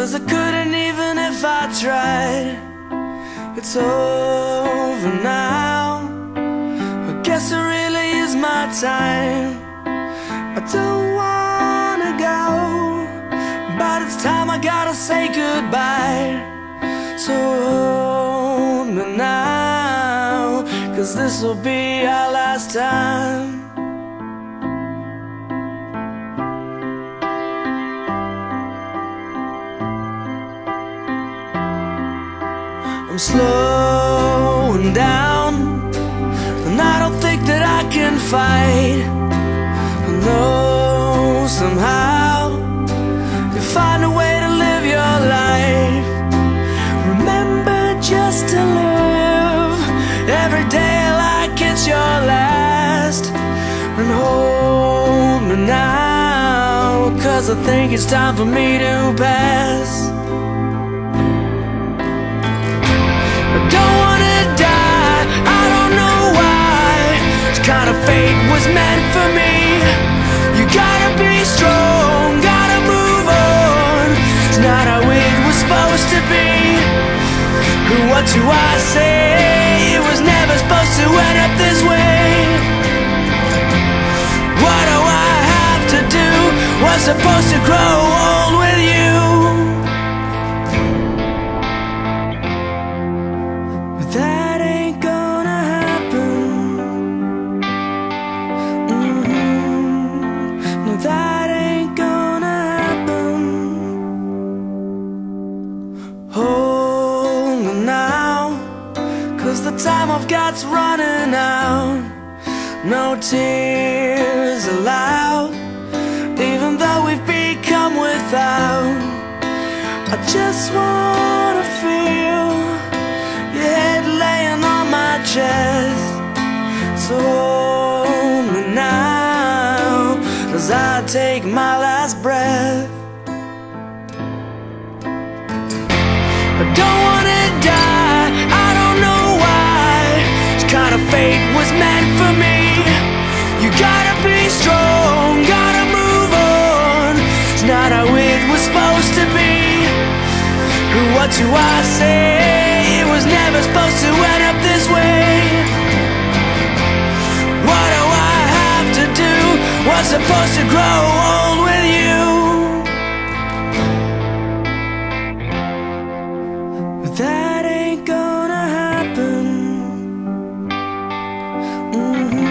'cause I couldn't even if I tried. It's over now, I guess it really is my time. I don't wanna go, but it's time I gotta say goodbye. So hold me now, 'cause this'll be our last time. I'm slowing down, and I don't think that I can fight. I know somehow you'll find a way to live your life. Remember just to live every day like it's your last. And hold me now, 'cause I think it's time for me to pass. Kind of fate was meant for me. You gotta be strong, gotta move on. It's not how it was supposed to be. What do I say? It was never supposed to end up this way. What do I have to do? Was supposed to grow old with you. But that ain't gonna happen. No, that ain't gonna happen. Hold me now, 'cause the time I've got's running out. No tears allowed, even though we've become without. I just wanna feel your head laying on my chest. So hold me now, 'cause I take my last breath. I don't wanna die, I don't know why. This kind of fate was meant for me. You gotta be strong, gotta move on. It's not how it was supposed to be. What do I say? It was never supposed to end up this way. What do I have to do? Was supposed to grow old with you. But that ain't gonna happen.